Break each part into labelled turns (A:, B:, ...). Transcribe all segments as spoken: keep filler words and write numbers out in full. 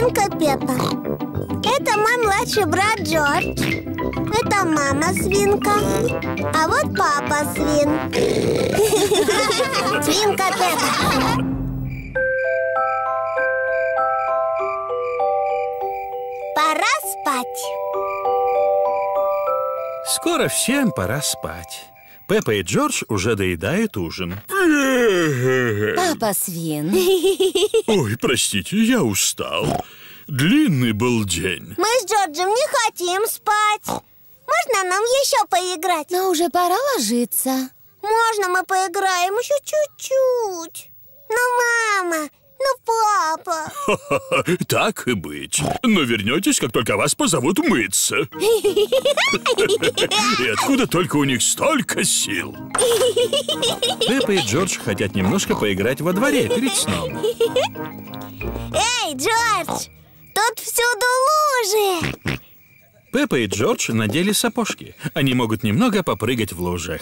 A: свинка Пеппа. Это мой младший брат Джордж. Это мама свинка. А вот папа свин. Свинка Пеппа. Пора спать.
B: Скоро всем пора спать. Пеппа и Джордж уже доедают ужин.
C: Папа свин.
B: Ой, простите, я устал. Длинный был день.
A: Мы с Джорджем не хотим спать. Можно нам еще поиграть?
C: Но уже пора ложиться.
A: Можно мы поиграем еще чуть-чуть? Ну, мама, ну, папа.
B: Так и быть. Но вернетесь, как только вас позовут мыться. И откуда только у них столько сил? Пеппа и Джордж хотят немножко поиграть во дворе перед сном.
A: Эй, Джордж, тут всюду лужи.
B: Пеппа и Джордж надели сапожки. Они могут немного попрыгать в лужах.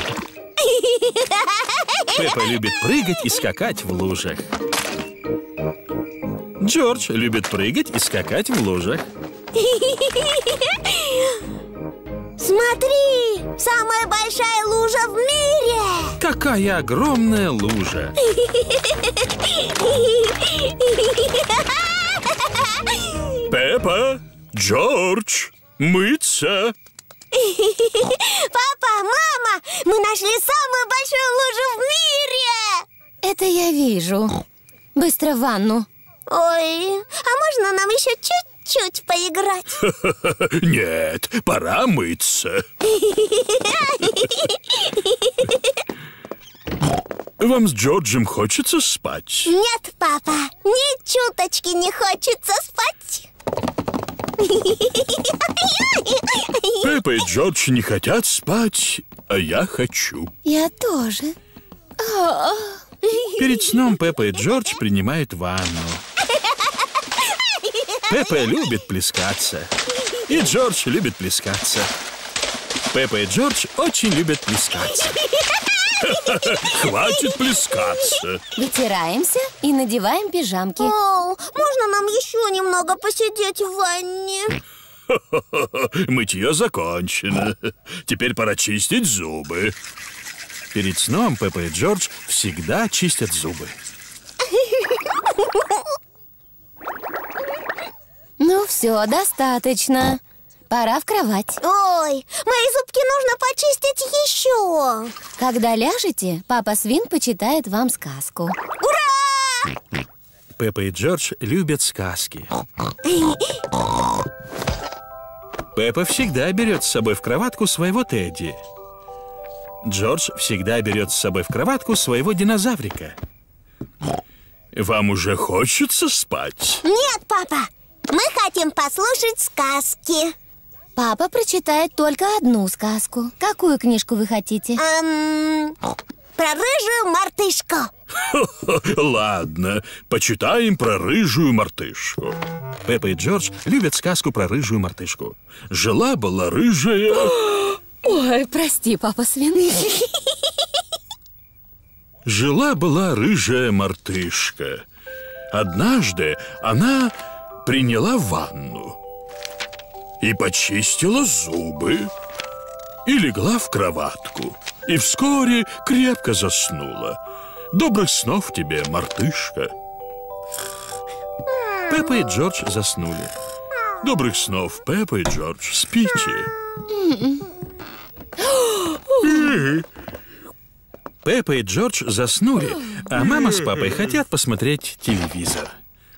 B: Пеппа любит прыгать и скакать в лужах. Джордж любит прыгать и скакать в лужах.
A: Смотри, самая большая лужа в мире.
B: Какая огромная лужа. Пеппа, Джордж, мыться.
A: Папа, мама, мы нашли самую большую лужу в мире.
C: Это я вижу. Быстро в ванну.
A: Ой, а можно нам еще чуть-чуть поиграть?
B: Нет, пора мыться. Вам с Джорджем хочется спать?
A: Нет, папа, ни чуточки не хочется спать.
B: Пеппа и Джордж не хотят спать, а я хочу.
C: Я тоже.
B: Перед сном Пеппа и Джордж принимают ванну. Пеппа любит плескаться. И Джордж любит плескаться. Пеппа и Джордж очень любят плескаться. Хватит плескаться.
C: Вытираемся и надеваем пижамки.
A: О, можно нам еще немного посидеть в ванне?
B: Мытье закончено. Теперь пора чистить зубы. Перед сном Пеппа и Джордж всегда чистят зубы.
C: Ну все, достаточно. Пора в кровать.
A: Ой, мои зубки нужно почистить еще.
C: Когда ляжете, папа свин почитает вам сказку.
A: Ура!
B: Пеппа и Джордж любят сказки. Пеппа всегда берет с собой в кроватку своего Тедди. Джордж всегда берет с собой в кроватку своего динозаврика. Вам уже хочется спать?
A: Нет, папа, мы хотим послушать сказки.
C: Папа прочитает только одну сказку. Какую книжку вы хотите?
A: Эм, про рыжую мартышку.
B: Ладно, почитаем про рыжую мартышку. Пеппа и Джордж любят сказку про рыжую мартышку. Жила-была рыжая...
C: Ой, прости, папа свин.
B: Жила-была рыжая мартышка. Однажды она приняла ванну и почистила зубы, и легла в кроватку, и вскоре крепко заснула. Добрых снов тебе, мартышка. Пеппа и Джордж заснули. Добрых снов, Пеппа и Джордж. Спите. Пеппа и Джордж заснули, а мама с папой хотят посмотреть телевизор.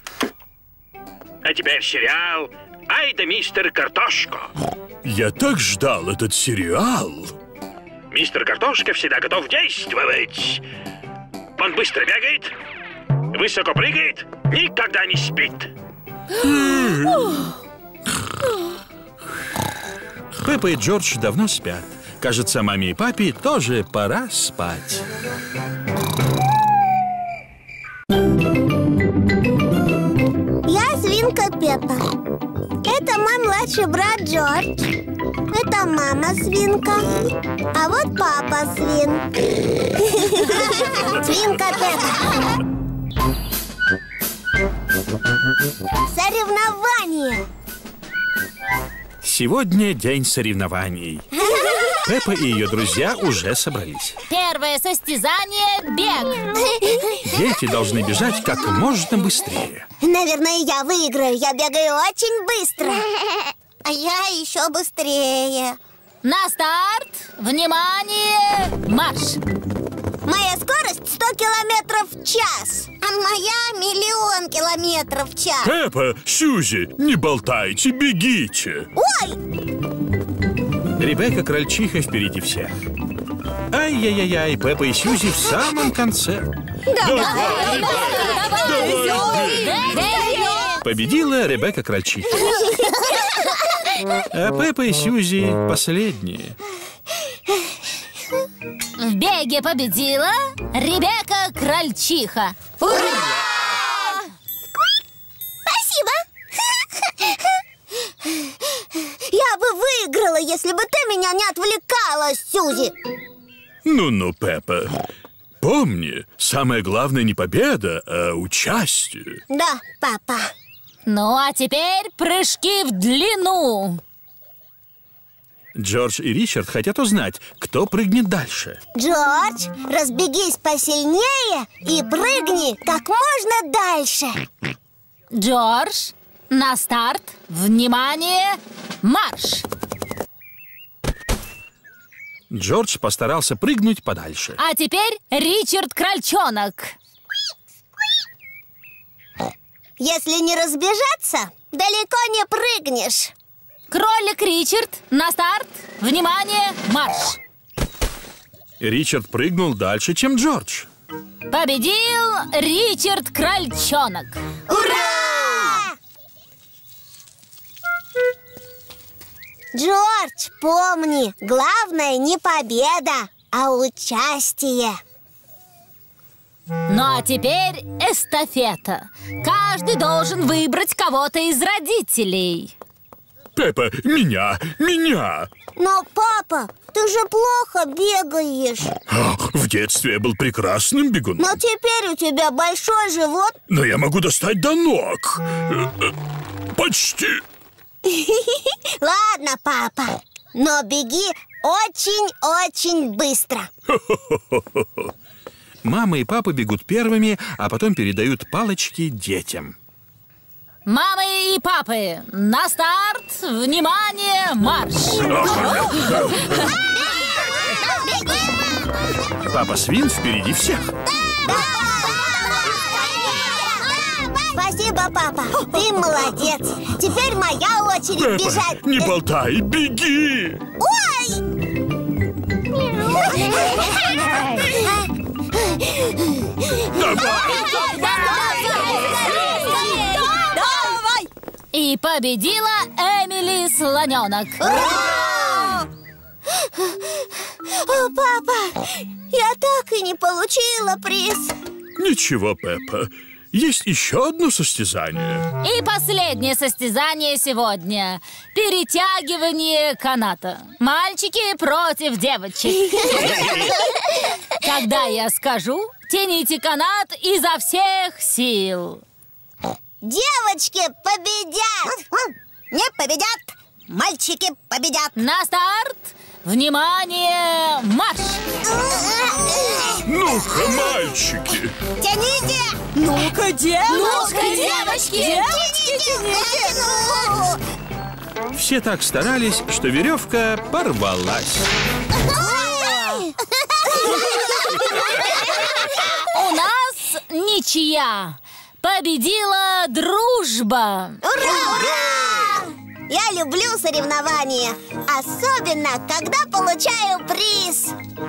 D: А теперь сериал «Ай да мистер Картошка».
B: Я так ждал этот сериал.
D: Мистер Картошка всегда готов действовать. Он быстро бегает, высоко прыгает, никогда не спит.
B: Пеппа и Джордж давно спят. Кажется, маме и папе тоже пора спать.
A: Я свинка Пеппа. Это мой младший брат Джордж. Это мама свинка. А вот папа свин. Свинка Пеппа. Зарю соревнования.
B: Сегодня день соревнований. Пеппа и ее друзья уже собрались.
C: Первое состязание – бег.
B: Дети должны бежать как можно быстрее.
A: Наверное, я выиграю. Я бегаю очень быстро. А я еще быстрее.
C: На старт! Внимание! Марш!
A: Моя скорость сто километров в час, а моя миллион километров в час.
B: Пеппа, Сьюзи, не болтайте, бегите.
A: Ой!
B: Ребекка Крольчиха впереди всех. Ай-яй-яй-яй, Пеппа и Сьюзи в самом конце.
C: Давай!
B: Победила Ребекка Крольчиха. А Пеппа и Сьюзи последние.
C: В беге победила Ребекка Крольчиха.
A: Ура! Спасибо! Я бы выиграла, если бы ты меня не отвлекала, Сьюзи.
B: Ну-ну, Пеппа, помни, самое главное не победа, а участие.
A: Да, папа.
C: Ну, а теперь прыжки в длину.
B: Джордж и Ричард хотят узнать, кто прыгнет дальше.
A: Джордж, разбегись посильнее и прыгни как можно дальше.
C: Джордж, на старт. Внимание! Марш!
B: Джордж постарался прыгнуть подальше.
C: А теперь Ричард Крольчонок.
A: Если не разбежаться, далеко не прыгнешь.
C: Кролик Ричард, на старт. Внимание! Марш!
B: Ричард прыгнул дальше, чем Джордж.
C: Победил Ричард Крольчонок.
A: Ура! Джордж, помни, главное не победа, а участие.
C: Ну а теперь эстафета. Каждый должен выбрать кого-то из родителей.
B: Пеппа, меня, меня!
A: Но, папа, ты же плохо бегаешь.
B: В детстве я был прекрасным бегуном.
A: Но теперь у тебя большой живот.
B: Но я могу достать до ног. Почти.
A: Ладно, папа, но беги очень-очень быстро.
B: Мама и папа бегут первыми, а потом передают палочки детям.
C: Мамы и папы, на старт! Внимание, марш!
B: Папа Свин впереди всех.
A: Спасибо, папа, ты молодец. Теперь моя очередь
B: Пеппа,
A: бежать.
B: не болтай, беги! Давай!
C: И победила Эмили Слоненок.
A: О, папа, я так и не получила приз.
B: Ничего, Пеппа, есть еще одно состязание.
C: И последнее состязание сегодня. Перетягивание каната. Мальчики против девочек. Когда я скажу, тяните канат изо всех сил.
A: Девочки победят. Не победят, мальчики победят.
C: На старт! Внимание! Марш!
B: Ну-ка, мальчики!
A: Тяните!
C: Ну-ка, девочки! Ну-ка, девочки!
A: Тяните!
B: Все так старались, что веревка порвалась.
C: У нас ничья. Победила дружба.
A: Ура! Ура! Я люблю соревнования, особенно когда получаю приз.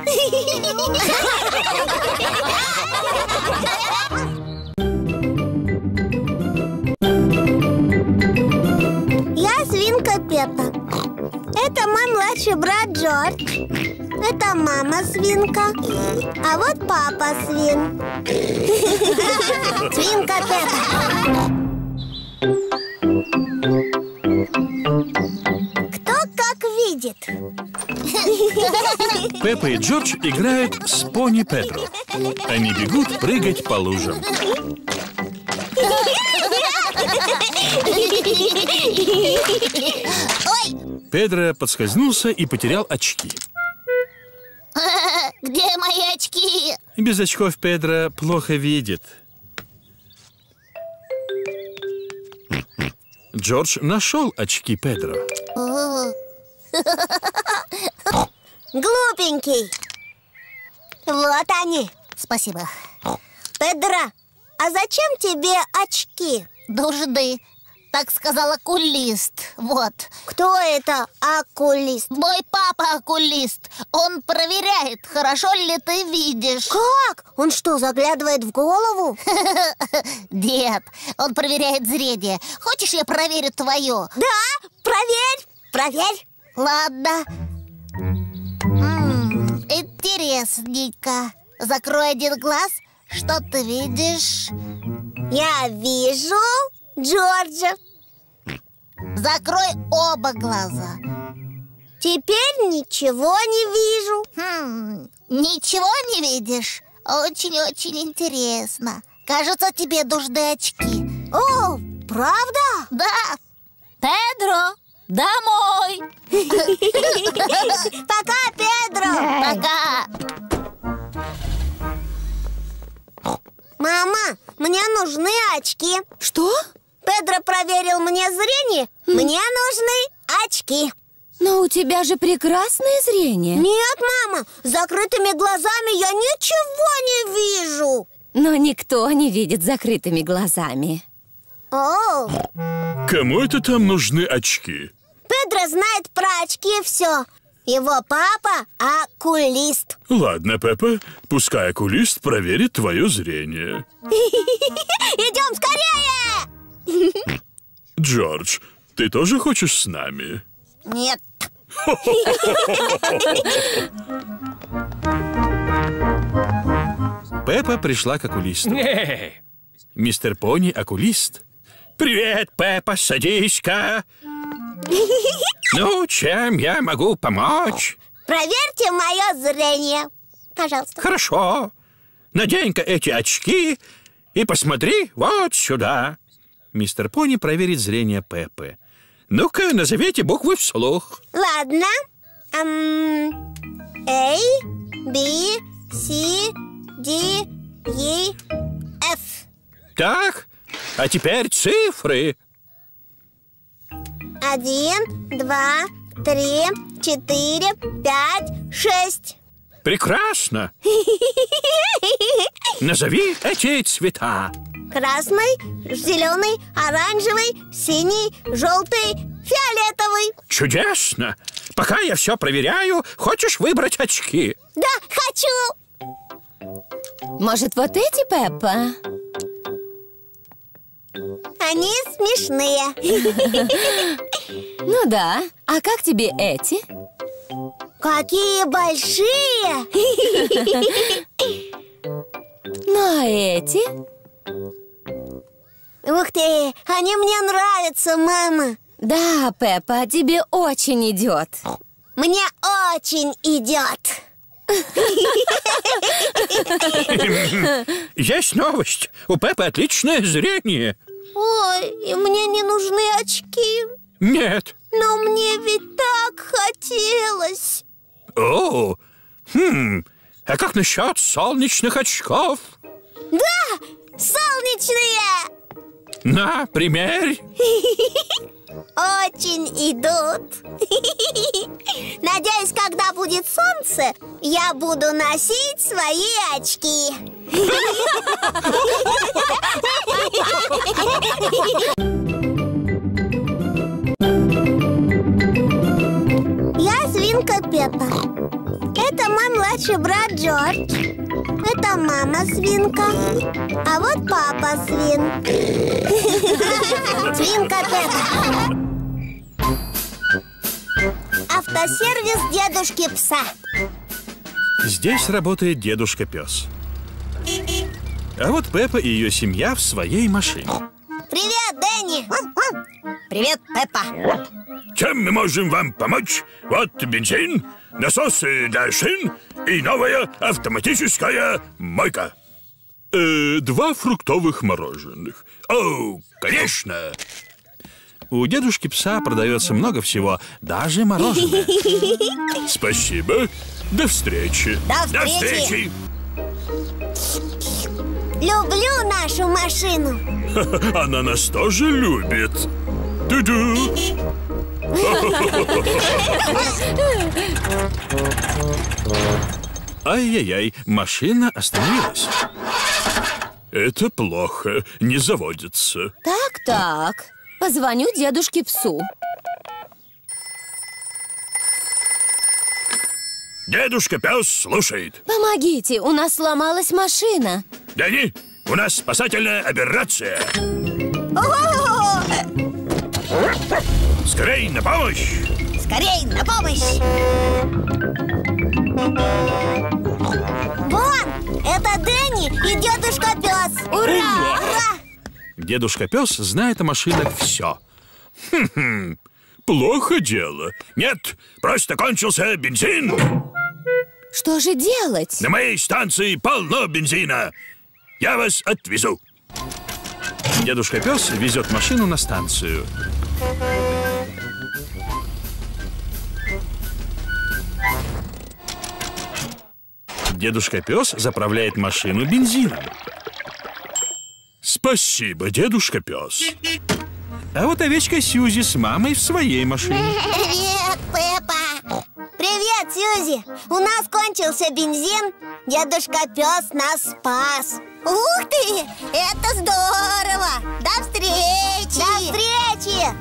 A: Я свинка Пеппа. Это мой младший брат Джордж. Это мама свинка. А вот папа свин. Свинка Пеппа. Кто как видит.
B: Пеппа и Джордж играют с пони Педро. Они бегут прыгать по лужам.
A: Ой!
B: Педро подскользнулся и потерял очки.
A: Где мои очки?
B: Без очков Педро плохо видит. Джордж нашел очки Педро.
A: Глупенький. Вот они.
E: Спасибо.
A: Педро, а зачем тебе очки?
E: Нужны, так сказал окулист. Вот.
A: Кто это окулист?
E: Мой папа окулист. Он проверяет, хорошо ли ты видишь.
A: Как? Он что, заглядывает в голову?
E: Нет, он проверяет зрение. Хочешь, я проверю твое?
A: Да, проверь, проверь.
E: Ладно. М-м, интересненько. Закрой один глаз. Что ты видишь?
A: Я вижу Джорджа.
E: Закрой оба глаза.
A: Теперь ничего не вижу.
E: Хм, ничего не видишь? Очень-очень интересно. Кажется, тебе нужны очки.
A: О, правда?
E: Да.
C: Педро, домой!
A: Пока, Педро.
E: Пока.
A: Мама, мне нужны очки.
F: Что?
A: Педро проверил мне зрение. Мне нужны очки.
F: Но у тебя же прекрасное зрение.
A: Нет, мама, с закрытыми глазами я ничего не вижу.
F: Но никто не видит закрытыми глазами.
A: О,
B: Кому это там нужны очки?
A: Педро знает про очки все. Его папа окулист.
B: Ладно, Пеппа, пускай окулист проверит твое зрение.
A: Идем скорее!
B: Джордж, ты тоже хочешь с нами?
A: Нет.
B: Пеппа пришла к окулисту.
D: Эй,
B: Мистер Пони – окулист.
D: привет, Пеппа, садись-ка. Ну, чем я могу помочь?
A: Проверьте мое зрение. Пожалуйста.
D: Хорошо. Надень-ка эти очки и посмотри вот сюда.
B: Мистер Пони проверит зрение Пеппы.
D: Ну-ка, назовите буквы вслух.
A: Ладно. Эм, A, B, C, D, E, F.
D: Так, а теперь цифры.
A: Один, два, три, четыре, пять, шесть.
D: Прекрасно. Назови эти цвета.
A: Красный, зеленый, оранжевый, синий, желтый, фиолетовый.
D: Чудесно. Пока я все проверяю, хочешь выбрать очки?
A: Да, хочу.
F: Может, вот эти, Пеппа?
A: Они смешные.
F: Ну да. А как тебе эти?
A: Какие большие.
F: Ну а эти?
A: Ух ты, они мне нравятся, мама.
F: Да, Пеппа, тебе очень идет.
A: Мне очень идет.
D: Есть новость. У Пеппы отличное зрение.
A: Ой, и мне не нужны очки.
D: Нет.
A: Но мне ведь так хотелось.
D: О, хм, а как насчет солнечных очков?
A: Да, солнечные.
D: На, примерь.
A: Очень идут. Надеюсь, когда будет солнце, я буду носить свои очки. Я свинка Пеппа. Это мой младший брат Джордж. Это мама свинка. А вот папа свин. Свинка Пеппа. Автосервис дедушки пса.
B: Здесь работает дедушка-пес. А вот Пеппа и ее семья в своей машине.
A: Привет, Дэнни.
E: Привет, Пеппа.
D: Чем мы можем вам помочь? Вот бензин, насосы для шин и новая автоматическая мойка.
B: Э, два фруктовых мороженых.
D: О, конечно.
B: У дедушки Пса продается много всего, даже мороженое.
D: Спасибо. До встречи.
E: До
D: До
E: встречи.
D: встречи.
A: Люблю нашу машину.
D: Она нас тоже любит. Ду-ду.
B: Ай-яй-яй, машина остановилась.
D: Это плохо, не заводится.
F: Так-так, позвоню дедушке Псу.
D: Дедушка Пес слушает.
F: Помогите, у нас сломалась машина.
D: Дэнни, у нас спасательная операция. Скорей на помощь!
E: Скорей, на помощь!
A: Вон, это Дэнни и дедушка Пес.
F: Ура!
A: Ура!
B: Дедушка Пес знает о машинах все.
D: Хм-хм, плохо дело. Нет, просто кончился бензин.
F: Что же делать?
D: На моей станции полно бензина. Я вас отвезу.
B: Дедушка Пес везет машину на станцию. Дедушка Пес заправляет машину бензином.
D: Спасибо, дедушка Пес.
B: А вот овечка Сьюзи с мамой в своей машине.
E: Привет, Пеппа!
A: Привет, Сьюзи. У нас кончился бензин. Дедушка Пес нас спас.
E: Ух ты! Это здорово! До встречи!
A: До встречи!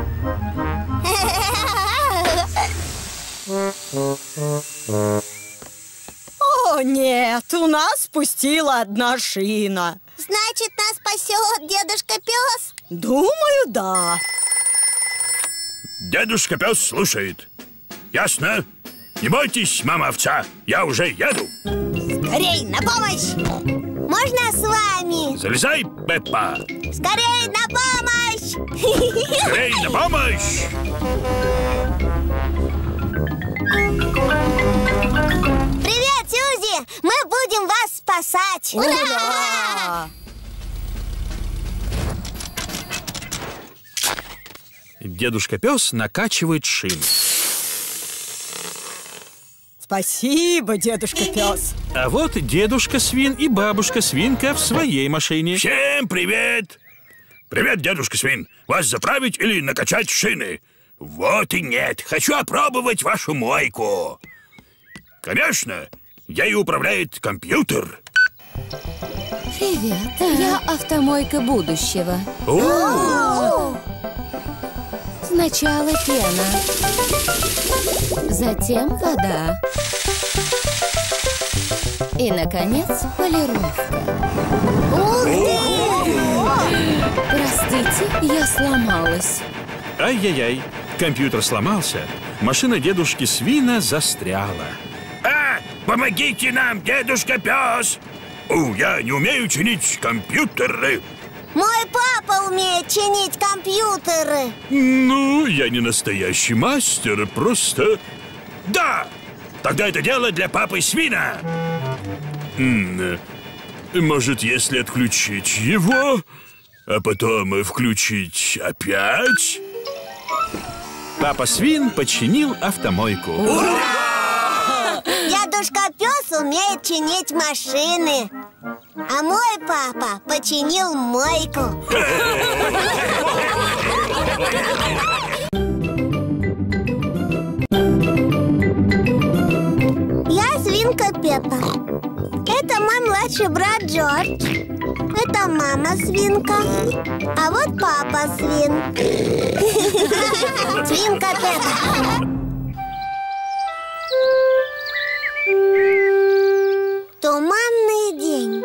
G: О, нет, у нас спустила одна шина.
E: Значит, нас спасет дедушка Пес?
G: Думаю, да.
D: Дедушка Пес слушает. Ясно? Не бойтесь, мама овца, я уже еду.
E: Скорей, на помощь!
A: Можно с вами?
D: Залезай, Пеппа.
A: Скорей на помощь!
D: Скорей на помощь!
A: Привет, Сьюзи! Мы будем вас спасать!
G: Ура!
B: Дедушка Пес накачивает шину.
G: Спасибо, дедушка Пес.
B: А вот дедушка Свин и бабушка Свинка в своей машине.
D: Всем привет! Привет, дедушка Свин. Вас заправить или накачать шины? Вот и нет. Хочу опробовать вашу мойку. Конечно, ею управляет компьютер.
F: Привет, я автомойка будущего. Сначала пена, затем вода и, наконец, полировка.
A: Ух ты!
F: Простите, я сломалась.
B: Ай-яй-яй, компьютер сломался, машина дедушки Свина застряла.
D: А, помогите нам, дедушка Пес! О, я не умею чинить компьютеры.
A: Мой папа умеет чинить компьютеры.
D: Ну, я не настоящий мастер, просто... Да! Тогда это дело для папы Свина. М, Может, если отключить его, а потом включить опять?
B: Папа Свин починил автомойку.
A: Дедушка Пес умеет чинить машины. А мой папа починил мойку. Я свинка Пеппа. Это мой младший брат Джордж. Это мама свинка. А вот папа свин. Свинка Пеппа. Туманный день.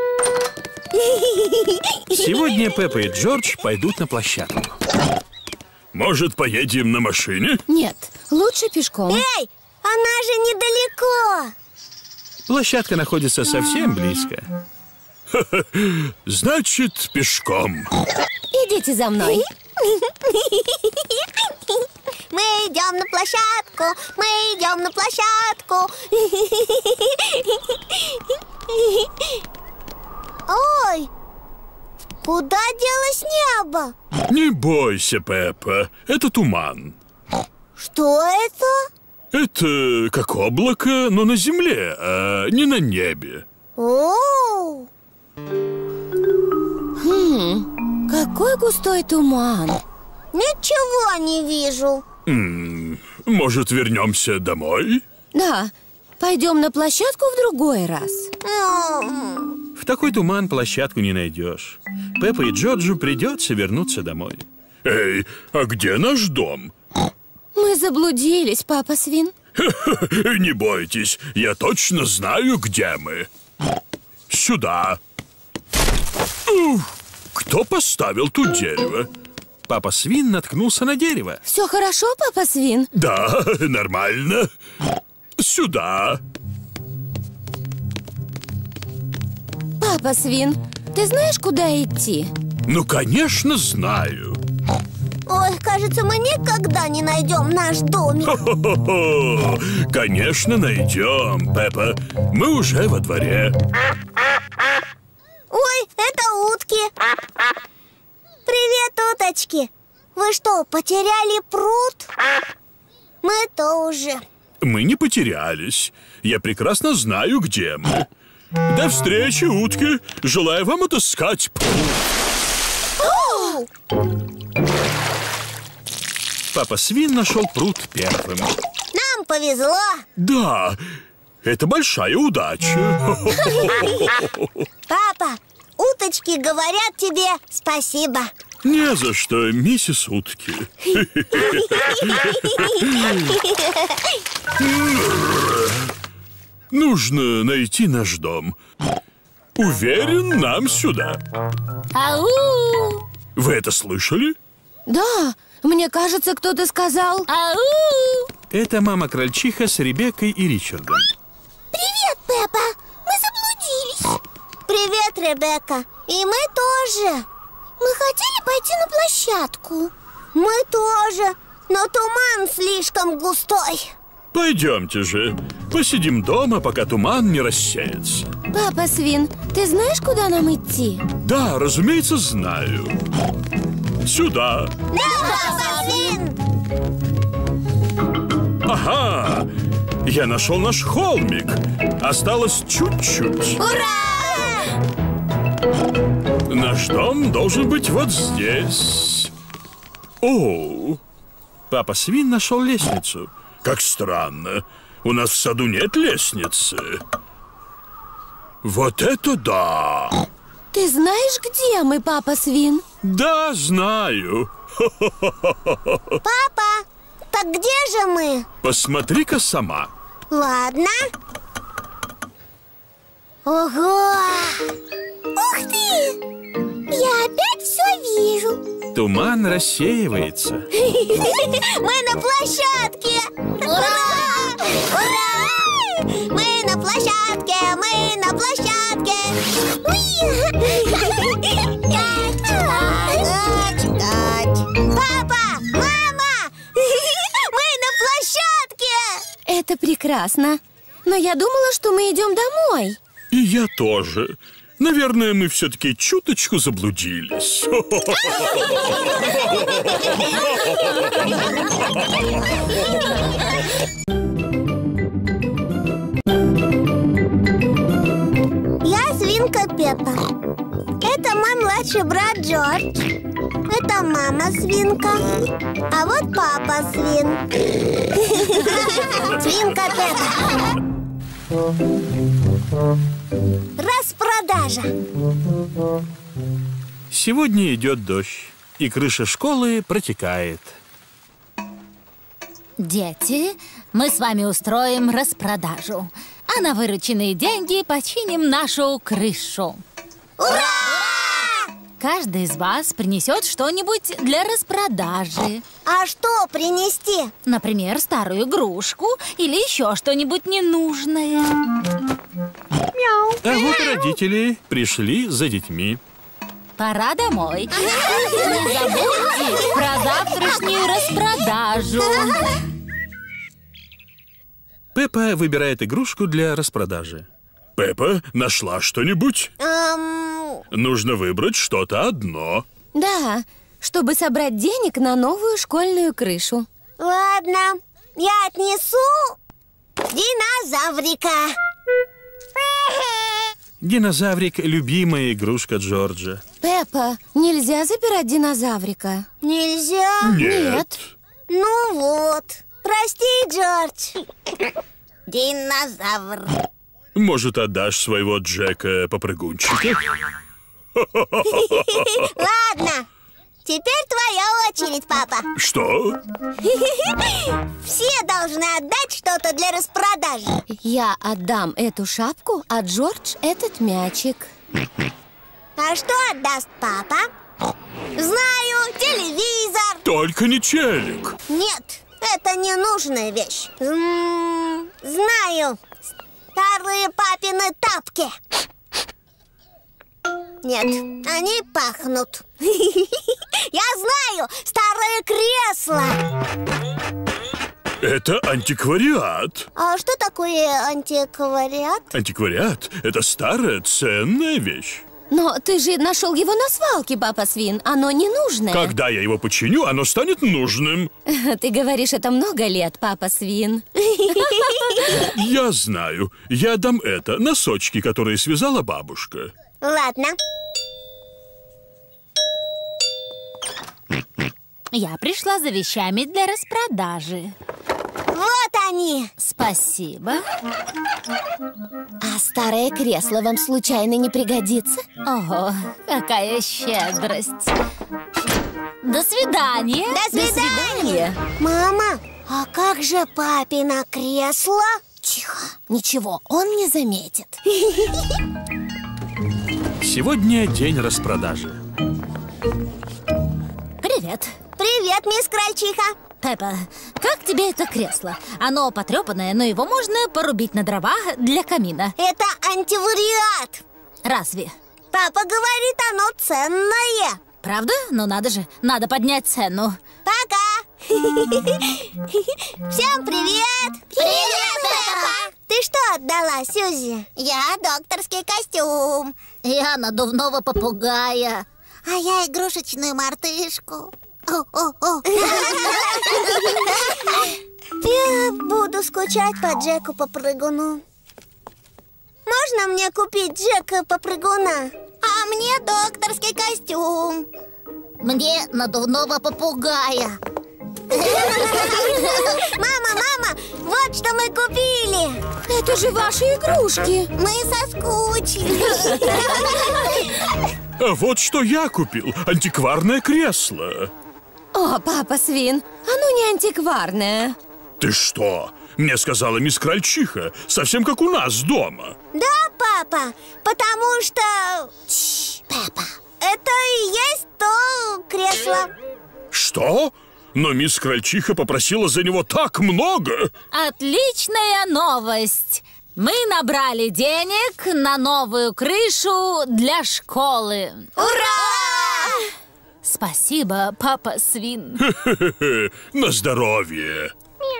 B: Сегодня Пеппа и Джордж пойдут на площадку.
D: Может, поедем на машине?
F: Нет, лучше пешком.
A: Эй, она же недалеко.
B: Площадка находится совсем близко.
D: Значит, пешком.
F: Идите за мной.
A: Мы идем на площадку, мы идем на площадку. Ой, куда делось небо?
B: Не бойся, Пеппа, это туман.
A: Что это?
B: Это как облако, но на земле, а не на небе.
A: О,
F: Хм, какой густой туман.
A: ничего не вижу.
B: М, Может, вернемся домой?
F: Да, пойдем на площадку в другой раз.
A: М,
B: В такой туман площадку не найдешь. Пеппа и Джорджу придется вернуться домой. Эй, а где наш дом?
F: Мы заблудились, папа свин.
B: Не бойтесь, я точно знаю, где мы. Сюда. Ух, кто поставил тут дерево? Папа свин наткнулся на дерево.
F: Все хорошо, папа свин?
B: Да, нормально. Сюда.
F: Папа свин, ты знаешь, куда идти?
B: Ну, конечно, знаю.
A: Ой, кажется, мы никогда не найдем наш домик.
B: Хо-хо-хо. Конечно, найдем, Пеппа. Мы уже во дворе.
A: Ой, это утки. Привет, уточки. Вы что, потеряли пруд? Мы тоже.
B: Мы не потерялись. Я прекрасно знаю, где мы. До встречи, утки. Желаю вам отыскать пруд. Папа свин нашел пруд первым.
A: Нам повезло.
B: Да, это большая удача.
A: Папа, уточки говорят тебе спасибо.
B: Не за что, миссис Утки. Нужно найти наш дом. Уверен, нам сюда.
C: Ау!
B: Вы это слышали?
F: Да, мне кажется, кто-то сказал...
C: Ау!
B: Это мама-крольчиха с Ребеккой и Ричардом.
A: Привет, Пеппа. Мы заблудились. Привет, Ребекка. И мы тоже. Мы хотели пойти на площадку. Мы тоже. Но туман слишком густой.
B: Пойдемте же. Посидим дома, пока туман не рассеется.
F: Папа свин, ты знаешь, куда нам идти?
B: Да, разумеется, знаю. Сюда.
A: Да, папа свин.
B: Ага, я нашел наш холмик. Осталось чуть-чуть.
A: Ура!
B: Наш дом должен быть вот здесь. О, папа свин нашел лестницу. Как странно. У нас в саду нет лестницы. Вот это да!
F: Ты знаешь, где мы, папа свин?
B: Да, знаю.
A: Папа, так где же мы?
B: Посмотри-ка сама.
A: Ладно. Ого! Ух ты! Я опять все вижу.
B: Туман рассеивается.
A: Мы на площадке! Ура! Ура! Мы на площадке! Мы на площадке! Папа! Мама! Мы на площадке!
F: Это прекрасно. Но я думала, что мы идем домой.
B: И я тоже. Наверное, мы все-таки чуточку заблудились.
A: Я свинка Пеппа. Это мой младший брат Джордж. Это мама свинка. А вот папа свин. Свинка Пеппа. Распродажа.
B: Сегодня идет дождь, и крыша школы протекает.
C: Дети, мы с вами устроим распродажу. А на вырученные деньги починим нашу крышу.
A: Ура!
C: Каждый из вас принесет что-нибудь для распродажи.
A: А что принести?
C: Например, старую игрушку или еще что-нибудь ненужное.
B: А вот и родители пришли за детьми.
C: Пора домой. Не забудьте про завтрашнюю распродажу.
B: Пеппа выбирает игрушку для распродажи. Пеппа, нашла что-нибудь?
A: Эм,
D: Нужно выбрать что-то одно.
F: Да, чтобы собрать денег на новую школьную крышу.
A: Ладно, я отнесу динозаврика.
B: Динозаврик – любимая игрушка Джорджа.
F: Пеппа, нельзя забирать динозаврика.
A: Нельзя?
B: Нет.
A: Ну вот. Прости, Джордж.
E: Динозавр.
D: Может, отдашь своего Джека-попрыгунчика?
A: Ладно. Теперь твоя очередь, папа.
D: Что?
A: Все должны отдать что-то для распродажи.
F: Я отдам эту шапку, а Джордж этот мячик.
A: А что отдаст папа? Знаю, телевизор.
D: Только не челик.
A: Нет, это ненужная вещь. М-м, знаю. Старые папины тапки. Нет, они пахнут. Я знаю, старое кресло.
D: Это антиквариат.
A: А что такое антиквариат?
D: Антиквариат – это старая ценная вещь.
F: Но ты же нашел его на свалке, папа Свин. Оно не нужное.
D: Когда я его починю, оно станет нужным.
F: Ты говоришь это много лет, папа Свин.
D: Я знаю. Я дам это носочки, которые связала бабушка.
A: Ладно.
C: Я пришла за вещами для распродажи.
A: Вот они.
C: Спасибо.
F: А старое кресло вам случайно не пригодится?
C: Ого, какая щедрость. До свидания.
A: До свидания. Мама, а как же папино кресло?
F: Тихо, ничего, он не заметит.
B: Сегодня день распродажи.
C: Привет.
A: Привет, мисс Крольчиха.
C: Пеппа, как тебе это кресло? Оно потрепанное, но его можно порубить на дрова для камина.
A: Это антиквариат.
C: Разве?
A: Папа говорит, оно ценное.
C: Правда? Ну надо же, надо поднять цену.
A: Пока. Всем привет. Привет, Пеппа. Ты что отдала, Сьюзи?
E: Я докторский костюм.
C: Я надувного попугая.
E: А я игрушечную мартышку. О-о-о.
A: Я буду скучать по Джеку-попрыгуну. Можно мне купить Джека-попрыгуна?
E: А мне докторский костюм.
C: Мне надувного попугая.
A: Мама, мама, вот что мы купили.
F: Это же ваши игрушки.
E: Мы соскучились.
D: А вот что я купил. Антикварное кресло.
F: О, папа Свин, оно не антикварное.
D: Ты что? Мне сказала мисс Крольчиха. Совсем как у нас дома.
A: Да, папа, потому что...
E: Тш, Пеппа.
A: Это и есть то кресло.
D: Что? Но мисс Крольчиха попросила за него так много.
C: Отличная новость! Мы набрали денег на новую крышу для школы.
A: Ура!
C: Спасибо, папа Свин.
D: Хе-хе-хе. На здоровье.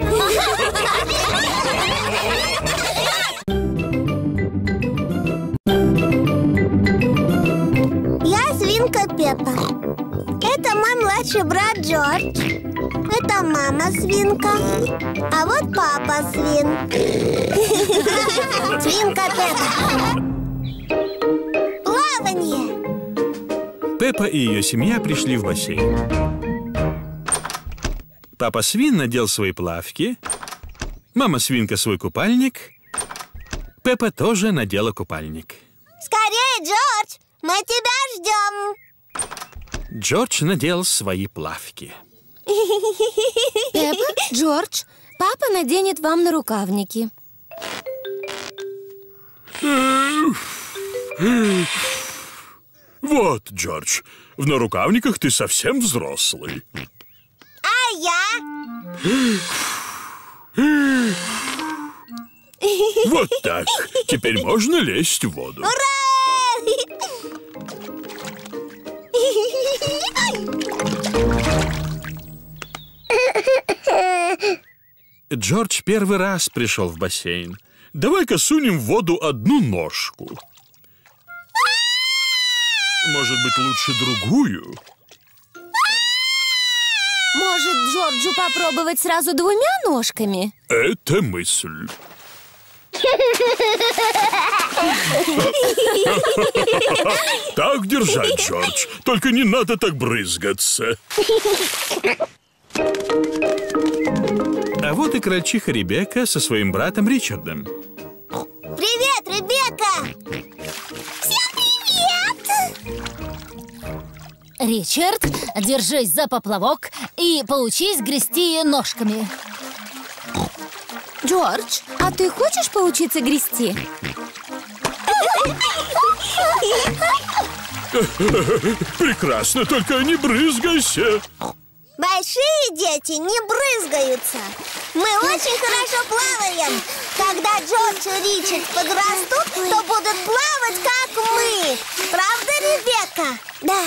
A: Я свинка Пеппа. Это мой младший брат Джордж. Это мама свинка. А вот папа свин. Свинка Пеппа. Плавание.
B: Пеппа и ее семья пришли в бассейн. Папа Свин надел свои плавки, мама Свинка свой купальник, Пеппа тоже надела купальник.
A: Скорее, Джордж, мы тебя ждем.
B: Джордж надел свои плавки.
F: Пеппа, Джордж, папа наденет вам нарукавники.
D: Вот, Джордж, в нарукавниках ты совсем взрослый.
A: А я?
D: Вот так. Теперь можно лезть в воду. Джордж первый раз пришел в бассейн. Давай-ка сунем в воду одну ножку.
B: Может быть, лучше другую?
F: Может, Джорджу попробовать сразу двумя ножками?
B: Это мысль. Так держать, Джордж. Только не надо так брызгаться. А вот и крольчиха Ребекка со своим братом Ричардом.
A: Привет, Ребекка! Всем привет!
C: Ричард, держись за поплавок и поучись грести ножками.
F: Джордж, а ты хочешь поучиться грести?
B: Прекрасно, только не брызгайся.
A: Большие дети не брызгаются. Мы очень хорошо плаваем. Когда Джордж и Ричард подрастут, то будут плавать, как мы. Правда, Ребекка? Да.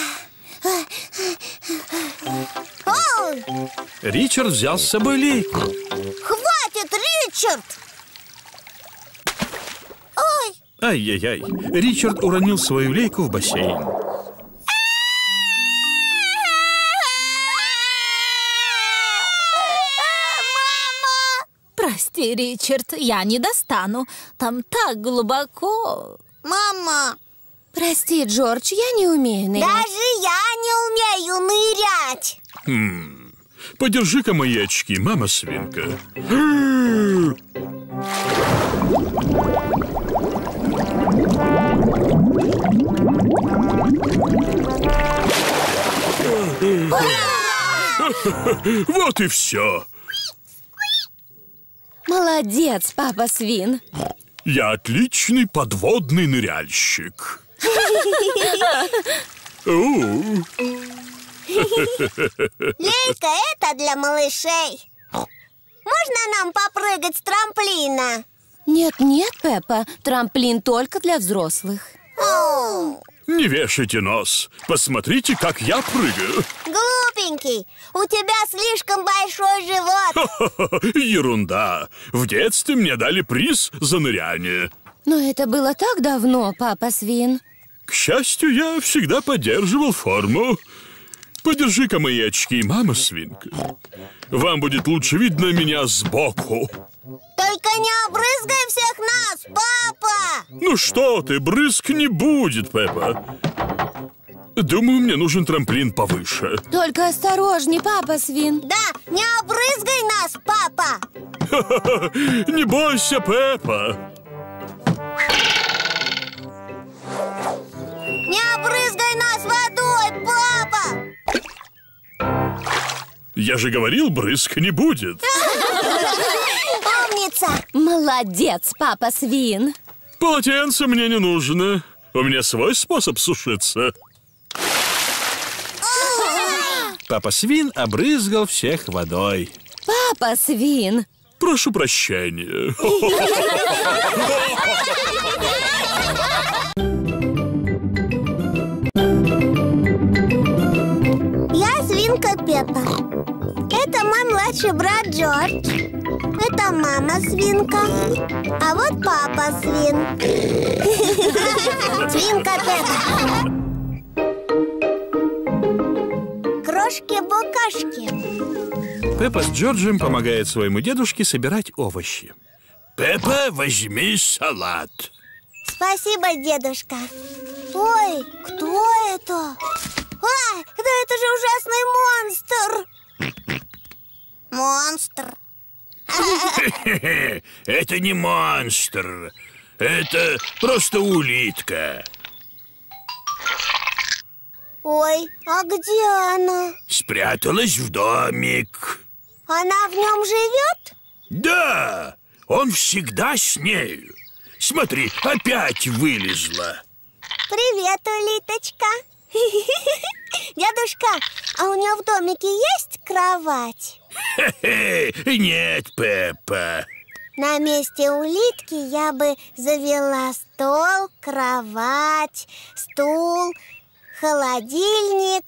A: О!
B: Ричард взял с собой лейку.
A: Хватит, Ричард! Ой!
B: Ай-яй-яй. Ричард уронил свою лейку в бассейн.
C: Прости, Ричард, я не достану. Там так глубоко.
A: Мама!
F: Прости, Джордж, я не умею нырять.
A: Даже я не умею нырять.
B: Хм. Подержи-ка мои очки, мама-свинка. Вот и все.
F: Молодец, папа Свин.
B: Я отличный подводный ныряльщик.
A: Лейка — это для малышей. Можно нам попрыгать с трамплина?
F: Нет-нет, Пеппа, трамплин только для взрослых.
A: О,
B: Не вешайте нос. Посмотрите, как я прыгаю.
A: глупенький, у тебя слишком большой живот.
B: Ерунда. В детстве мне дали приз за ныряние.
F: Но это было так давно, папа Свин.
B: К счастью, я всегда поддерживал форму. Подержи-ка мои очки, мама-свинка. Вам будет лучше видно меня сбоку.
A: Только не обрызгай всех нас, папа!
B: Ну что ты, брызг не будет, Пеппа. Думаю, мне нужен трамплин повыше.
F: Только осторожней, папа Свин.
A: Да, не обрызгай нас, папа!
B: Не бойся, Пеппа.
A: Не обрызгай нас водой, папа!
B: Я же говорил, брызг не будет.
A: Умница!
F: Молодец, папа Свин.
B: Полотенце мне не нужно. У меня свой способ сушиться. Папа Свин обрызгал всех водой.
F: Папа Свин.
B: Прошу прощения.
A: Я свинка Пеппа. Это мой младший брат Джордж. Это мама свинка. А вот папа свин. Свинка Пеппа. Крошки-букашки.
B: Пеппа с Джорджем помогает своему дедушке собирать овощи.
D: Пеппа, возьми салат.
A: Спасибо, дедушка. Ой, кто это? А, да это же ужасный монстр. Монстр.
D: Это не монстр. Это просто улитка.
A: Ой, а где она?
D: Спряталась в домик.
A: Она в нем живет?
D: Да, он всегда с нею. Смотри, опять вылезла.
A: Привет, улиточка. Дедушка, а у нее в домике есть кровать?
D: Хе-хе, нет, Пеппа.
A: На месте улитки я бы завела стол, кровать, стул, холодильник.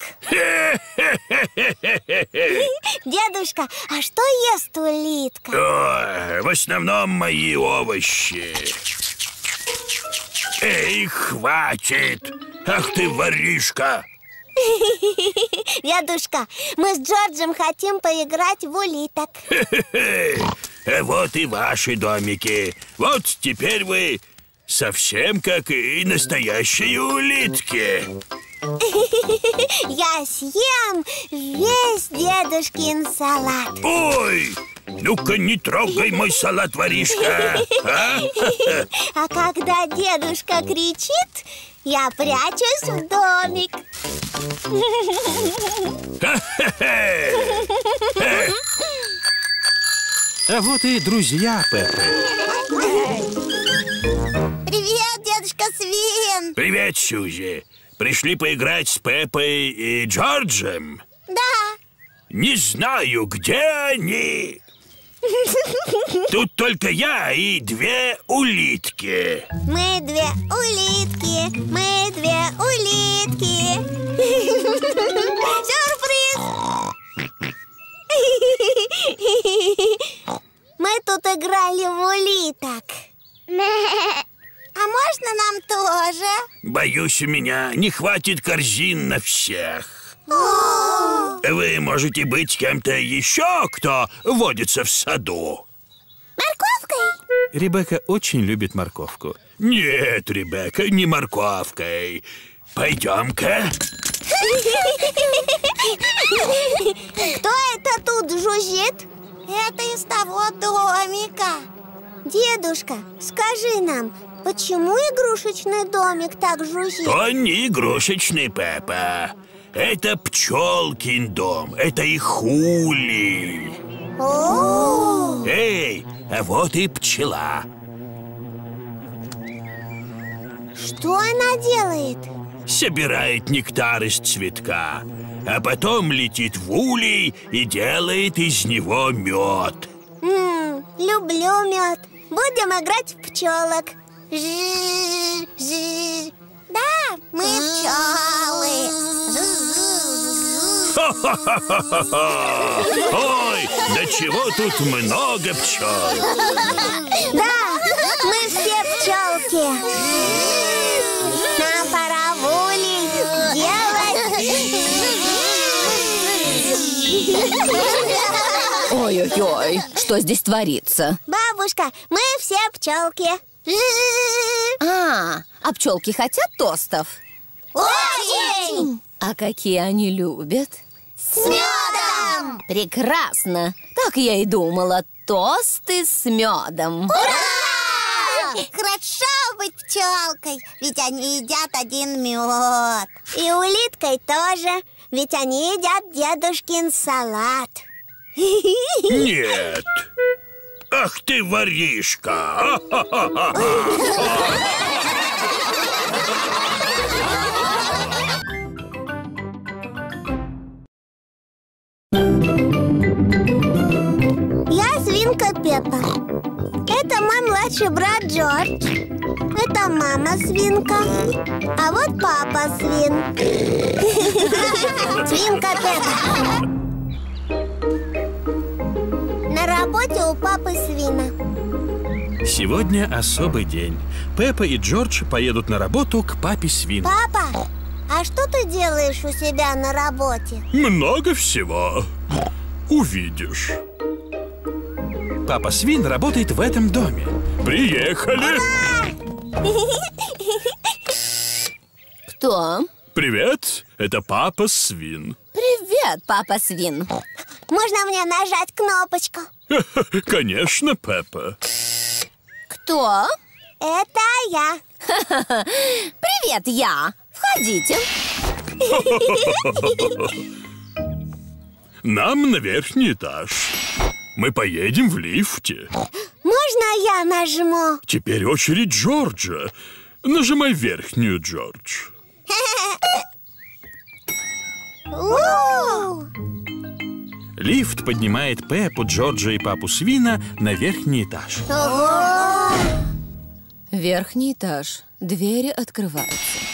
A: Дедушка, а что ест улитка?
D: О, в основном мои овощи. Эй, хватит! Ах ты, воришка!
A: Дедушка, мы с Джорджем хотим поиграть в улиток.
D: А вот и ваши домики. Вот теперь вы совсем как и настоящие улитки.
A: Я съем весь дедушкин салат.
D: Ой, ну-ка не трогай мой салат, воришка. А?
A: А когда дедушка кричит, я прячусь в домик.
B: А вот и друзья Пеппы.
E: Привет, дедушка Свин.
D: Привет, Сьюзи. Пришли поиграть с Пеппой и Джорджем?
E: Да.
D: Не знаю, где они. Тут только я и две улитки.
A: Мы две улитки, мы две улитки. Сюрприз! Мы тут играли в улиток.
E: А можно нам тоже?
D: Боюсь, у меня не хватит корзин на всех. Вы можете быть кем-то еще, кто водится в саду.
A: Морковкой?
B: Ребекка очень любит морковку.
D: Нет, Ребекка, не морковкой. Пойдем-ка.
A: Кто это тут жужжит?
E: Это из того домика.
A: Дедушка, скажи нам, почему игрушечный домик так жужжит?
D: Он не игрушечный, Пеппа. Это пчелкин дом. Это их улей.
A: О!
D: Эй, а вот и пчела.
A: Что она делает?
D: Собирает нектар из цветка, а потом летит в улей и делает из него мед.
A: М-м, люблю мед. Будем играть в пчелок. Жи, жи.
E: Да, мы пчелы.
D: Ой, да чего тут много пчел.
A: Да, мы все пчелки. Нам пора в улей делать.
F: Ой-ой-ой, что здесь творится?
A: Бабушка, мы все пчелки.
F: А, а пчелки хотят тостов?
A: Очень!
F: А какие они любят?
A: С медом!
F: Прекрасно! Так я и думала. Тосты с медом.
E: Ура! Хорошо быть пчелкой, ведь они едят один мед.
A: И улиткой тоже, ведь они едят дедушкин салат.
D: Нет. Ах ты, воришка!
A: Я свинка Пеппа. Это мой младший брат Джордж. Это мама свинка. А вот папа свин. Свинка Пеппа. На работе у папы свина.
B: Сегодня особый день. Пеппа и Джордж поедут на работу к папе свин.
A: Папа, а что ты делаешь у себя на работе?
D: Много всего. Увидишь.
B: Папа свин работает в этом доме.
D: Приехали.
F: Кто?
D: Привет, это папа свин.
F: Привет, папа свин.
A: Можно мне нажать кнопочку?
D: Конечно, Пеппа.
F: Кто?
A: Это я.
F: Привет, я. Входите.
D: Нам на верхний этаж. Мы поедем в лифте.
A: Можно я нажму?
D: Теперь очередь Джорджа. Нажимай верхнюю, Джордж.
A: У-у-у!
B: Лифт поднимает Пеппу, Джорджа и папу свина на верхний этаж.
A: Ого!
F: Верхний этаж. Двери открываются.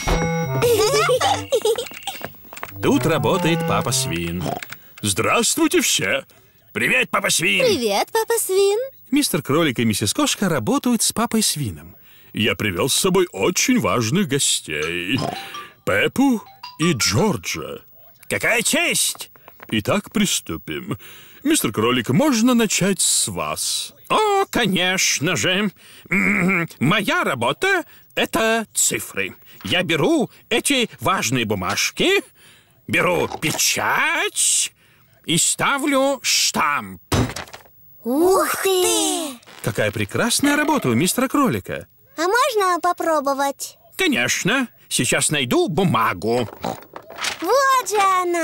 B: Тут работает папа свин.
D: Здравствуйте все. Привет, папа свин.
F: Привет, папа свин.
B: Мистер Кролик и миссис Кошка работают с папой свином. Я привел с собой очень важных гостей. Пеппу и Джорджа.
D: Какая честь!
B: Итак, приступим. Мистер Кролик, можно начать с вас?
D: О, конечно же. М-м, Моя работа — это цифры. Я беру эти важные бумажки, беру печать и ставлю штамп.
A: Ух ты!
B: Какая прекрасная работа у мистера Кролика.
A: А можно попробовать?
D: Конечно. Сейчас найду бумагу.
A: Вот же она!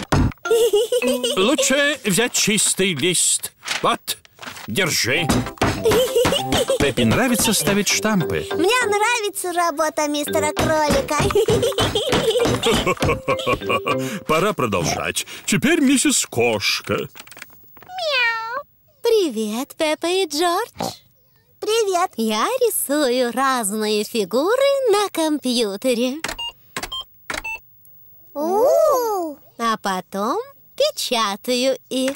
D: Лучше взять чистый лист. Вот, держи.
B: Пеппе нравится ставить штампы.
A: Мне нравится работа мистера Кролика.
B: Пора продолжать. Теперь миссис Кошка.
F: Привет, Пеппа и Джордж.
A: Привет.
F: Я рисую разные фигуры на компьютере,
A: У-у-у.
F: а потом печатаю их.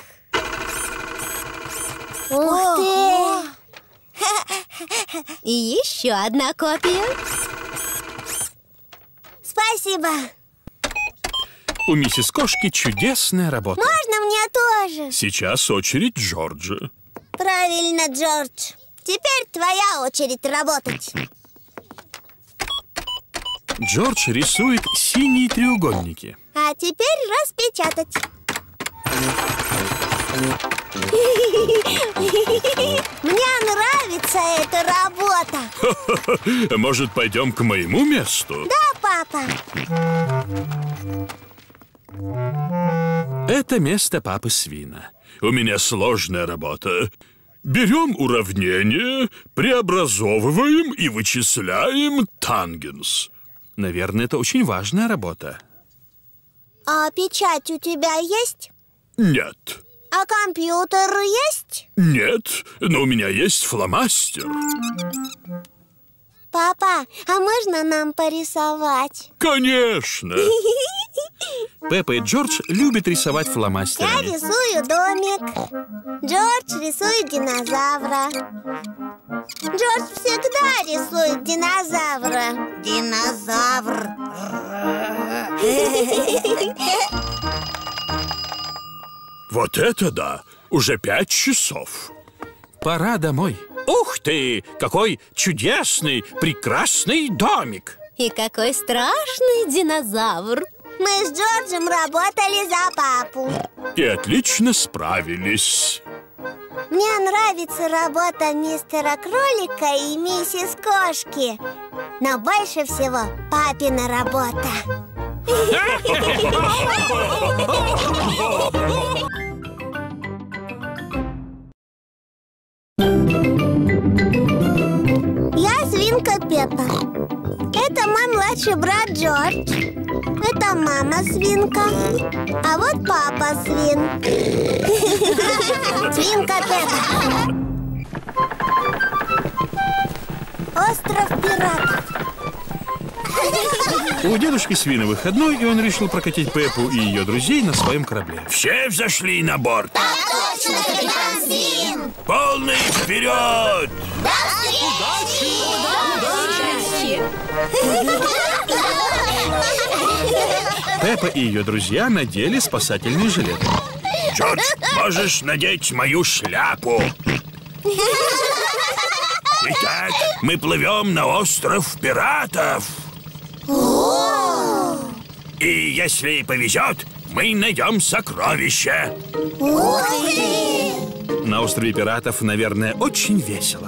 A: Ух ты!
F: И еще одна копия.
A: Спасибо.
B: У миссис Кошки чудесная работа.
A: Можно мне тоже?
B: Сейчас очередь Джорджа.
A: Правильно, Джордж. Теперь твоя очередь работать.
B: Джордж рисует синие треугольники.
A: А теперь распечатать. Мне нравится эта работа.
B: Может, пойдем к моему месту?
A: Да, папа.
B: Это место папы Свина. У меня сложная работа. Берем уравнение, преобразовываем и вычисляем тангенс. Наверное, это очень важная работа.
A: А печать у тебя есть?
B: Нет.
A: А компьютер есть?
B: Нет, но у меня есть фломастер.
A: Папа, а можно нам порисовать?
B: Конечно. Пеппа и Джордж любят рисовать
A: Я
B: фломастерами.
A: рисую домик. Джордж рисует динозавра. Джордж всегда рисует динозавра.
E: Динозавр.
B: Вот это да! Уже пять часов. Пора домой.
D: Ух ты, какой чудесный, прекрасный домик.
F: И какой страшный динозавр.
A: Мы с Джорджем работали за папу.
B: И отлично справились.
A: Мне нравится работа мистера Кролика и миссис Кошки. Но больше всего папина работа. Я свинка Пеппа. Это мой младший брат Джордж. Это мама свинка. А вот папа свин. Свинка Пеппа. Остров пиратов.
B: У дедушки Свина выходной, и он решил прокатить Пеппу и ее друзей на своем корабле.
D: Все взошли на борт.
A: Точно, капитан Свин!
D: Полный вперед!
B: Пеппа и ее друзья надели спасательные жилеты.
D: Джордж, можешь надеть мою шляпу. Итак, мы плывем на остров пиратов. И если повезет, мы найдем сокровища.
B: На острове пиратов, наверное, очень весело.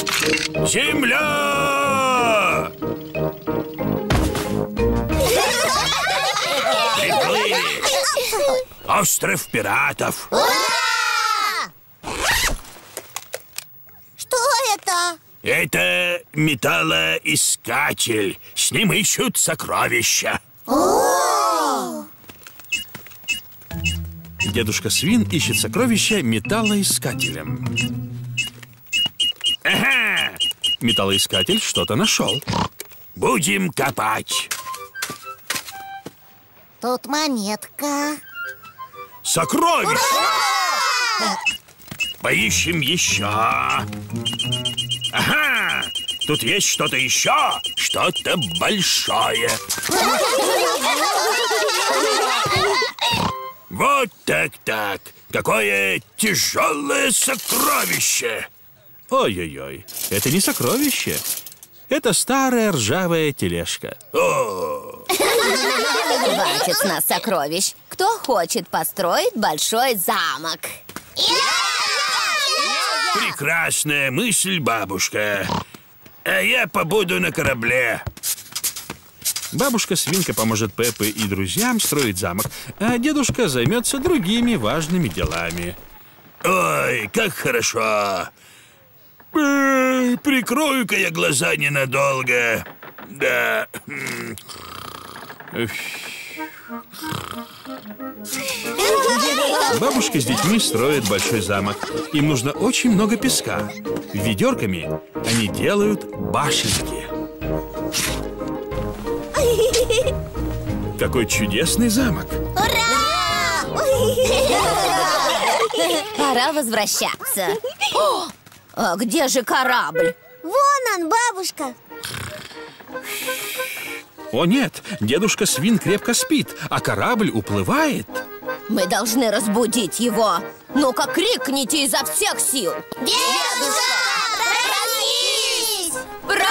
D: Земля! Приплыли! Остров пиратов.
A: Что это?
D: Это металлоискатель. С ним ищут сокровища.
B: Дедушка Свин ищет сокровища металлоискателем.
D: Ага!
B: Металлоискатель что-то нашел.
D: Будем копать.
A: Тут монетка.
D: Сокровища! Поищем еще. Ага! тут есть что-то еще, что-то большое. Вот так-так. Какое тяжелое сокровище.
B: Ой-ой-ой, это не сокровище. Это старая ржавая тележка.
D: О!
F: Хватит с нас сокровищ. Кто хочет построить большой замок?
D: Прекрасная мысль, бабушка. А я побуду на корабле.
B: Бабушка-свинка поможет Пеппе и друзьям строить замок, а дедушка займется другими важными делами.
D: Ой, как хорошо. Э, Прикрою-ка я глаза ненадолго. Да.
B: Бабушка с детьми строит большой замок. Им нужно очень много песка. Ведерками они делают башенки. Какой чудесный замок!
F: Пора возвращаться. О, а где же корабль?
A: Вон он, бабушка.
B: О нет, дедушка Свин крепко спит, а корабль уплывает.
F: Мы должны разбудить его. Ну-ка, крикните изо всех сил.
E: Дедушка, проснись!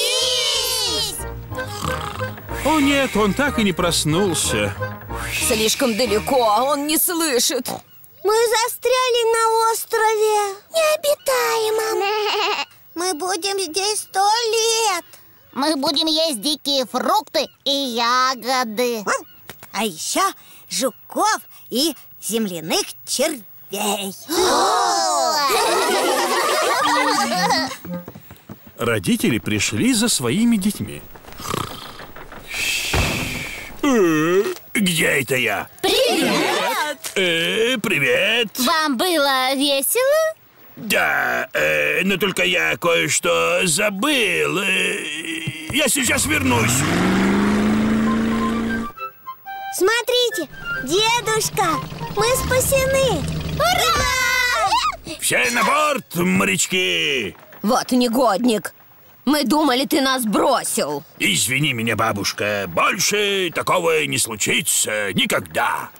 E: Проснись!
B: О нет, он так и не проснулся.
F: Слишком далеко, он не слышит.
A: Мы застряли на острове необитаемом.
E: Мы будем здесь сто лет.
A: Мы будем есть дикие фрукты и ягоды.
E: А еще жуков и земляных червей.
B: Родители пришли за своими детьми.
D: Э, Где это я?
C: Привет!
D: Э, Привет!
C: Вам было весело?
D: Да, э, но только я кое-что забыл. Э, Я сейчас вернусь.
A: Смотрите, дедушка, мы спасены. Ура!
D: Все на борт, морячки!
F: Вот негодник. Мы думали, ты нас бросил.
D: Извини меня, бабушка, больше такого не случится никогда.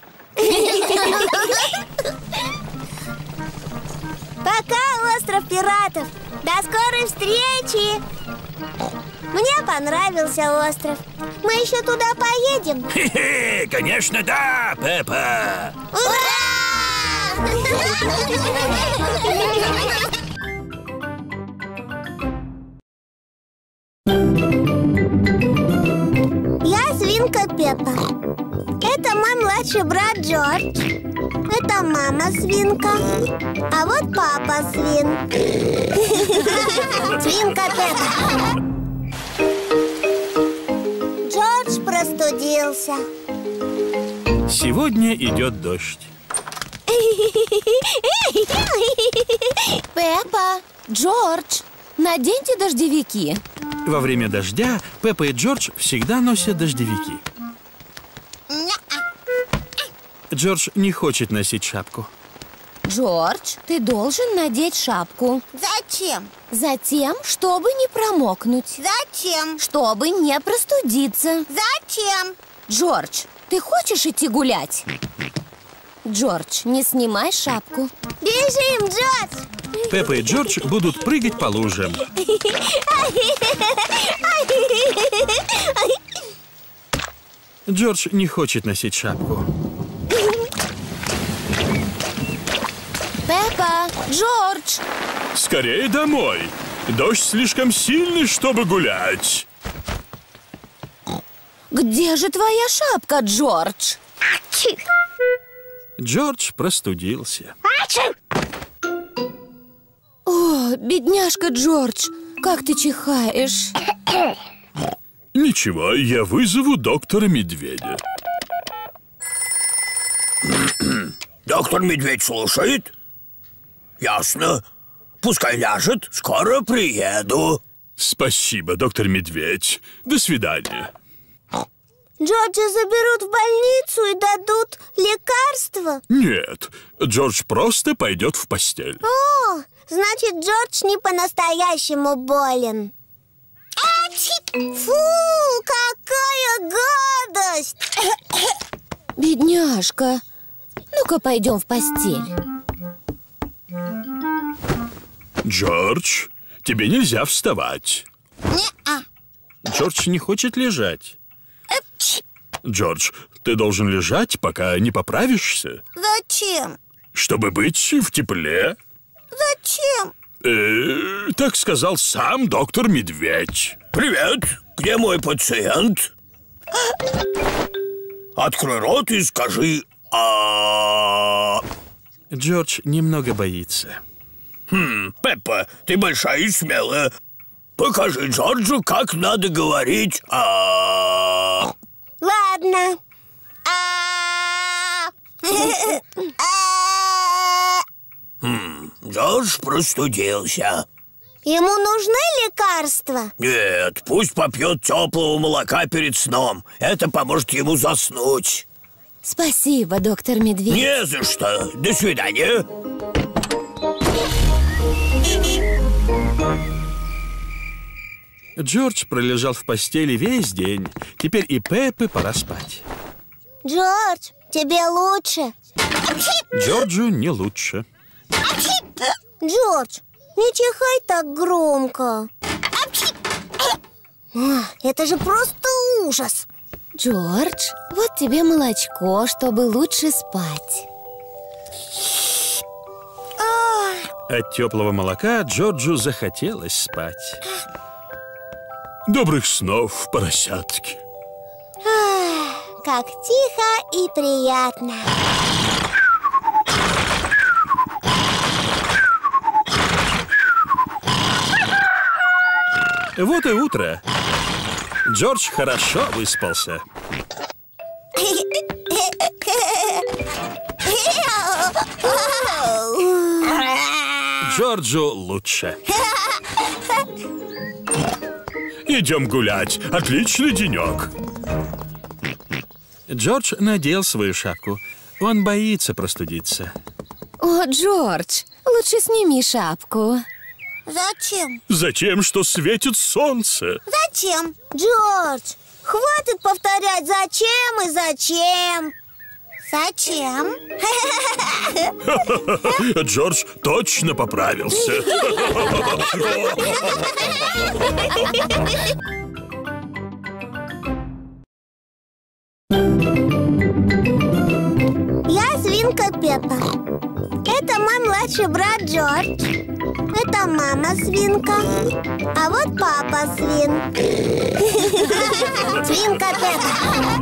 A: Пока, остров пиратов. До скорой встречи. Мне понравился остров. Мы еще туда поедем.
D: Хе-хе, конечно, да, Пеппа.
A: Я свинка Пеппа. Это мой младший брат Джордж. Это мама свинка. А вот папа свин. Свинка Пеппа. Джордж простудился.
B: Сегодня идет дождь.
F: Пеппа, Джордж, наденьте дождевики.
B: Во время дождя Пеппа и Джордж всегда носят дождевики. Джордж не хочет носить шапку.
F: Джордж, ты должен надеть шапку.
E: Зачем?
F: Затем, чтобы не промокнуть.
E: Зачем?
F: Чтобы не простудиться.
E: Зачем?
F: Джордж, ты хочешь идти гулять? Джордж, не снимай шапку.
A: Бежим, Джордж!
B: Пеппа и Джордж будут прыгать по лужам. Джордж не хочет носить шапку.
F: Пеппа, Джордж.
B: Скорее домой. Дождь слишком сильный, чтобы гулять.
F: Где же твоя шапка, Джордж?
B: Джордж простудился.
F: О, бедняжка Джордж, как ты чихаешь.
B: Ничего, я вызову доктора Медведя.
D: Доктор Медведь слушает? Ясно. Пускай ляжет, скоро приеду.
B: Спасибо, доктор Медведь. До свидания.
A: Джорджа заберут в больницу и дадут лекарства?
B: Нет, Джордж просто пойдет в постель.
A: О, значит, Джордж не по-настоящему болен. Фу, какая гадость!
F: Бедняжка. Ну-ка, пойдем в постель.
B: Джордж, тебе нельзя вставать.
E: Не-а.
B: Джордж не хочет лежать. Джордж, ты должен лежать, пока не поправишься.
E: Зачем?
B: Чтобы быть в тепле.
E: Зачем?
B: Э, так сказал сам доктор Медведь.
D: Привет, где мой пациент? Открой рот и скажи а.
B: Джордж немного боится.
D: Хм, Пеппа, ты большая и смелая. Покажи Джорджу, как надо говорить а.
A: Ладно.
D: Хм, Джордж простудился.
A: Ему нужны лекарства?
D: Нет, пусть попьет теплого молока перед сном. Это поможет ему заснуть.
F: Спасибо, доктор Медведь.
D: Не за что. До свидания.
B: Джордж пролежал в постели весь день. Теперь и Пеппе пора спать.
A: Джордж, тебе лучше?
B: Джорджу не лучше.
A: Джордж, не чихай так громко. А, это же просто ужас.
F: Джордж, вот тебе молочко, чтобы лучше спать.
B: От теплого молока Джорджу захотелось спать. Добрых снов, поросятки.
A: Ах, как тихо и приятно.
B: Вот и утро. Джордж хорошо выспался. Джорджу лучше. Идем гулять. Отличный денек. Джордж надел свою шапку. Он боится простудиться.
F: О, Джордж, лучше сними шапку.
E: Зачем?
B: Затем, что светит солнце.
E: Зачем?
A: Джордж, хватит повторять «зачем» и «зачем».
E: Зачем?
B: Джордж точно поправился.
A: Я свинка Пеппа. Это мой младший брат Джордж. Это мама свинка. А вот папа свин. Свинка Пеппа.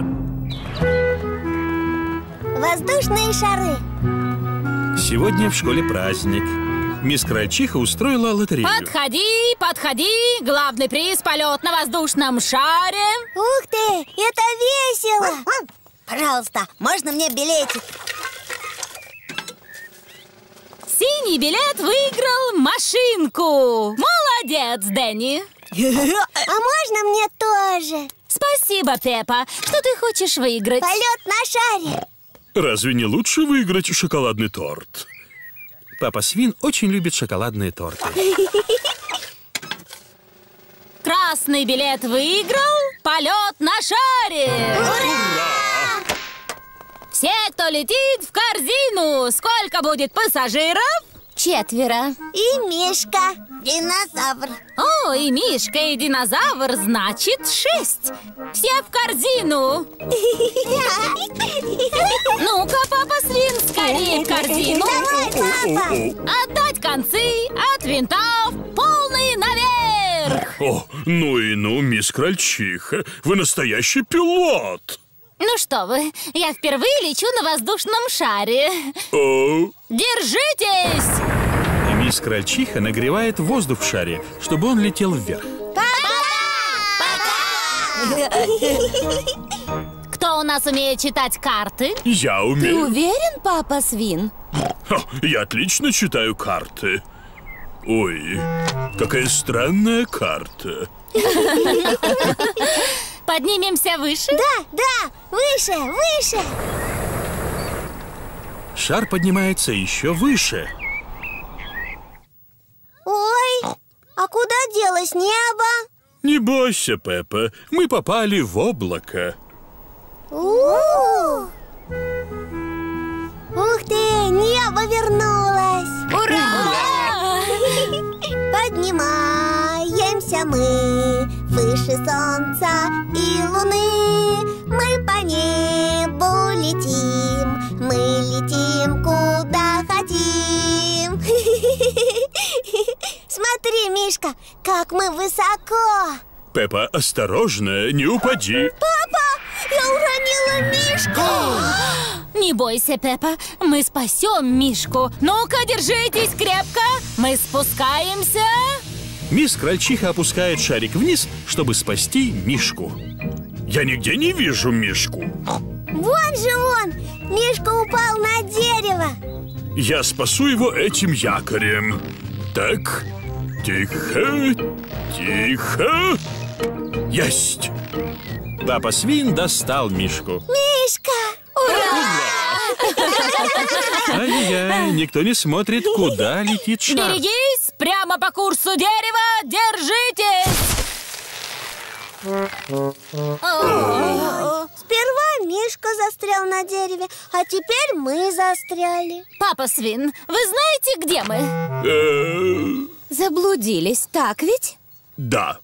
A: Воздушные шары.
B: Сегодня в школе праздник. Мисс Крольчиха устроила лотерею.
C: Подходи, подходи. Главный приз — полет на воздушном шаре.
A: Ух ты, это весело.
E: Пожалуйста, можно мне билетик?
C: Синий билет выиграл машинку. Молодец, Дэнни.
A: А можно мне тоже?
C: Спасибо, Пеппа. Что ты хочешь выиграть?
A: Полет на шаре.
B: Разве не лучше выиграть шоколадный торт? Папа Свин очень любит шоколадные торты.
C: Красный билет выиграл полет на шаре.
B: Ура!
C: Все, кто летит, в корзину. Сколько будет пассажиров?
F: Четверо.
A: И Мишка.
E: Динозавр.
C: О, и Мишка, и динозавр, значит, шесть. Все в корзину. Ну-ка, папа Свин, скорее в корзину.
A: Давай, папа.
C: Отдать концы от винтов, полный наверх.
B: О, ну и ну, мисс Крольчиха, вы настоящий пилот.
C: Ну что вы, я впервые лечу на воздушном шаре.
B: О.
C: Держитесь!
B: Мисс Крольчиха нагревает воздух в шаре, чтобы он летел вверх.
C: Кто у нас умеет читать карты?
B: Я
F: Ты
B: умею.
F: уверен, папа Свин?
B: Ха, я отлично читаю карты. Ой, какая странная карта.
C: Поднимемся выше?
A: Да, да, выше, выше.
B: Шар поднимается еще выше.
A: Ой, а куда делось небо?
B: Не бойся, Пеппа, мы попали в облако.
A: У-у-у! Ух ты, небо вернулось!
F: Ура!
A: Поднимаемся мы выше солнца и луны. Мы по небу летим, мы летим куда хотим. Смотри, Мишка, как мы высоко.
B: Пеппа, осторожно, не упади.
A: Папа, я уронила Мишку.
C: Не бойся, Пеппа, мы спасем Мишку. Ну-ка, держитесь крепко. Мы спускаемся.
B: Мисс Крольчиха опускает шарик вниз, чтобы спасти Мишку. Я нигде не вижу Мишку.
A: Вон же он! Мишка упал на дерево.
B: Я спасу его этим якорем. Так, тихо, тихо. Есть! Папа Свин достал Мишку.
A: Мишка!
B: Ай-яй, никто не смотрит, куда летит шар.
C: Берегись, прямо по курсу дерева. Держитесь.
A: Сперва Мишка застрял на дереве, а теперь мы застряли.
C: Папа Свин, вы знаете, где мы?
B: Э,
F: Заблудились, так ведь?
B: Да.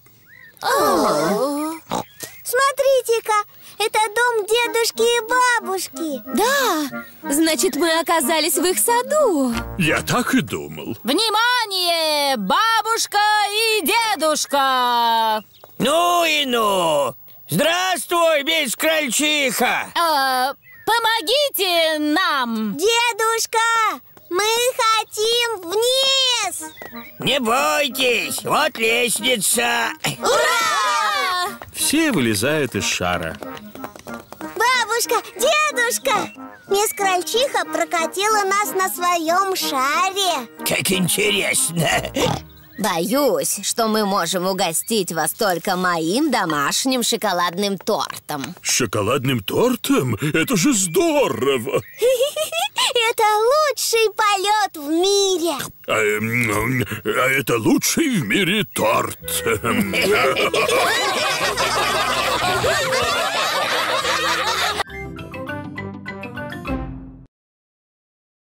A: Смотрите-ка, это дом дедушки и бабушки.
F: Да, значит, мы оказались в их саду.
B: Я так и думал.
C: Внимание, бабушка и дедушка!
H: Ну и ну! Здравствуй, мисс Крольчиха!
C: Э, помогите нам!
A: Дедушка, мы хотим вниз.
H: Не бойтесь, вот лестница.
C: Ура!
B: Все вылезают из шара.
A: Бабушка, дедушка, мисс Крольчиха прокатила нас на своем шаре.
H: Как интересно.
F: Боюсь, что мы можем угостить вас только моим домашним шоколадным тортом.
B: С шоколадным тортом? Это же здорово!
A: Это лучший полет в мире.
B: А, м, а это лучший в мире торт.